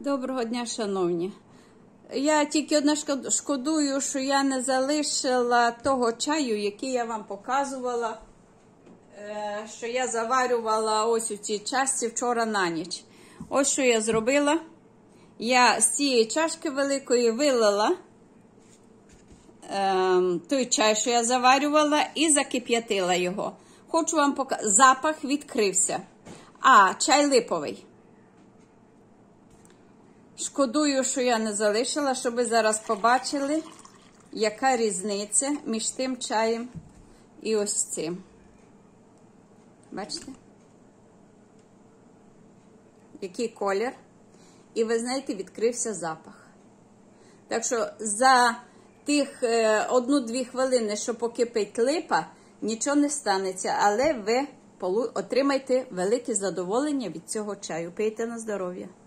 Доброго дня, шановні. Я тільки одне шкодую, що я не залишила того чаю, який я вам показувала, що я заварювала ось у цій чашці вчора на ніч. Ось що я зробила. Я з цієї чашки великої вилила той чай, що я заварювала, і закип'ятила його. Хочу вам показати, запах відкрився. А, чай липовий. Шкодую, що я не залишила, щоб ви зараз побачили, яка різниця між тим чаєм і ось цим. Бачите? Який колір. І ви знаєте, відкрився запах. Так що за тих 1-2 хвилини, що покипить липа, нічого не станеться, але ви отримаєте велике задоволення від цього чаю. Пийте на здоров'я.